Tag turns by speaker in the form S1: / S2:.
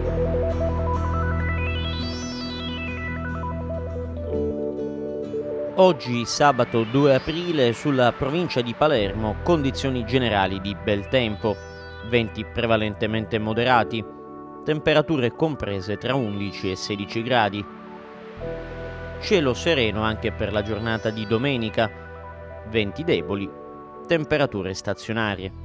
S1: Oggi, sabato 2 aprile, sulla provincia di Palermo, condizioni generali di bel tempo, venti prevalentemente moderati, temperature comprese tra 11 e 16 gradi. Cielo sereno anche per la giornata di domenica, venti deboli, temperature stazionarie.